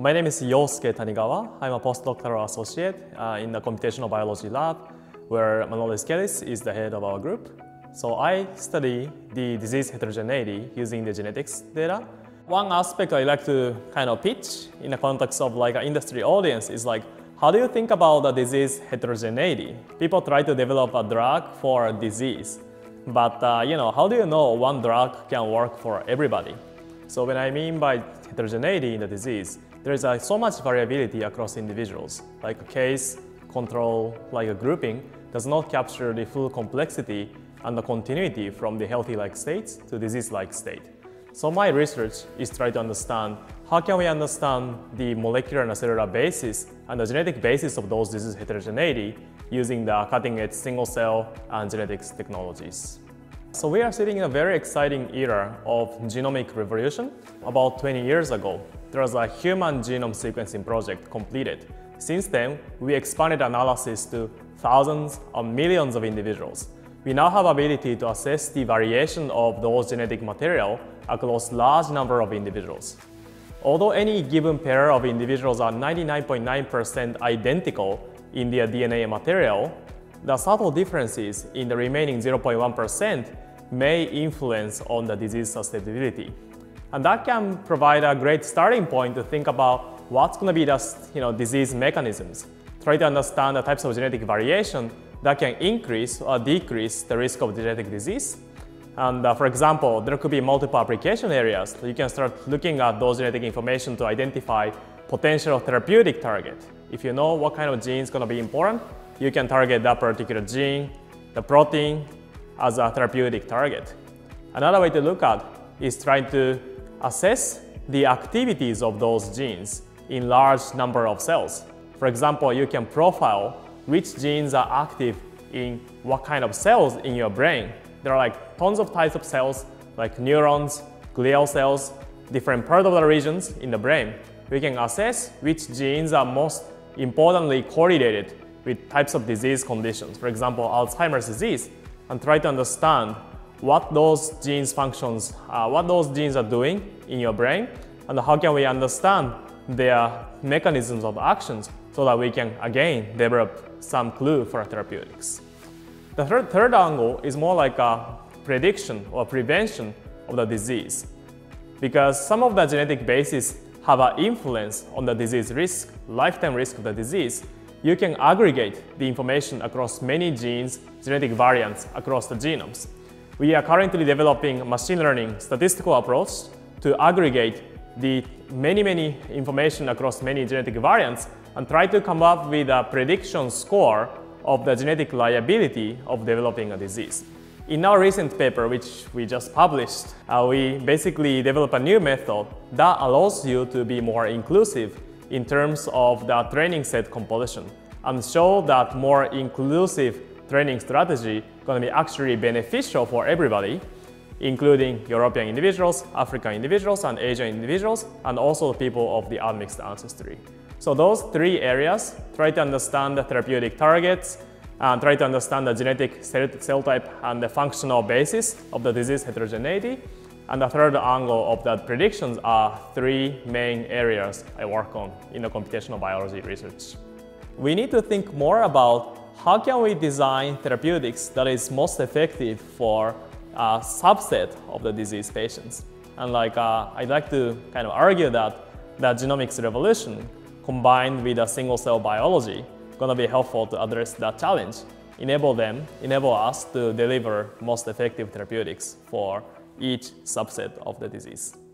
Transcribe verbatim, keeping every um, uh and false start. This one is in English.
My name is Yosuke Tanigawa. I'm a postdoctoral associate uh, in the computational biology lab, where Manolis Kellis is the head of our group. So I study the disease heterogeneity using the genetics data. One aspect I like to kind of pitch in the context of like an industry audience is like, how do you think about the disease heterogeneity? People try to develop a drug for a disease, but uh, you know, how do you know one drug can work for everybody? So when I mean by heterogeneity in the disease, there is uh, so much variability across individuals. Like a case, control, like a grouping does not capture the full complexity and the continuity from the healthy-like states to disease-like state. So my research is try to understand how can we understand the molecular and cellular basis and the genetic basis of those disease heterogeneity using the cutting-edge single-cell and genetics technologies. So we are sitting in a very exciting era of genomic revolution. About twenty years ago, there was a human genome sequencing project completed. Since then, we expanded analysis to thousands or millions of individuals. We now have ability to assess the variation of those genetic material across large number of individuals. Although any given pair of individuals are ninety-nine point nine percent identical in their D N A material, the subtle differences in the remaining zero point one percent may influence on the disease susceptibility. And that can provide a great starting point to think about what's going to be the you know, disease mechanisms. Try to understand the types of genetic variation that can increase or decrease the risk of genetic disease. And uh, for example, there could be multiple application areas. You can start looking at those genetic information to identify potential therapeutic target. If you know what kind of gene is going to be important, you can target that particular gene, the protein, as a therapeutic target. Another way to look at is trying to assess the activities of those genes in large number of cells. For example, you can profile which genes are active in what kind of cells in your brain. There are like tons of types of cells, like neurons, glial cells, different part of the regions in the brain. We can assess which genes are most importantly correlated with types of disease conditions, for example, Alzheimer's disease, and try to understand what those genes functions, uh, what those genes are doing in your brain, and how can we understand their mechanisms of actions so that we can again develop some clue for therapeutics. The third, third angle is more like a prediction or prevention of the disease, because some of the genetic bases have an influence on the disease risk, lifetime risk of the disease. You can aggregate the information across many genes, genetic variants across the genomes. We are currently developing a machine learning statistical approach to aggregate the many, many information across many genetic variants and try to come up with a prediction score of the genetic liability of developing a disease. In our recent paper, which we just published, uh, we basically developed a new method that allows you to be more inclusive in terms of the training set composition and show that more inclusive training strategy going to be actually beneficial for everybody, including European individuals, African individuals, and Asian individuals, and also people of the admixed ancestry. So those three areas, try to understand the therapeutic targets, and try to understand the genetic cell type and the functional basis of the disease heterogeneity. And the third angle of that predictions are three main areas I work on in the computational biology research. We need to think more about how can we design therapeutics that is most effective for a subset of the disease patients. And like uh, I'd like to kind of argue that the genomics revolution combined with a single-cell biology going to be helpful to address that challenge, enable them, enable us to deliver most effective therapeutics for each subset of the disease.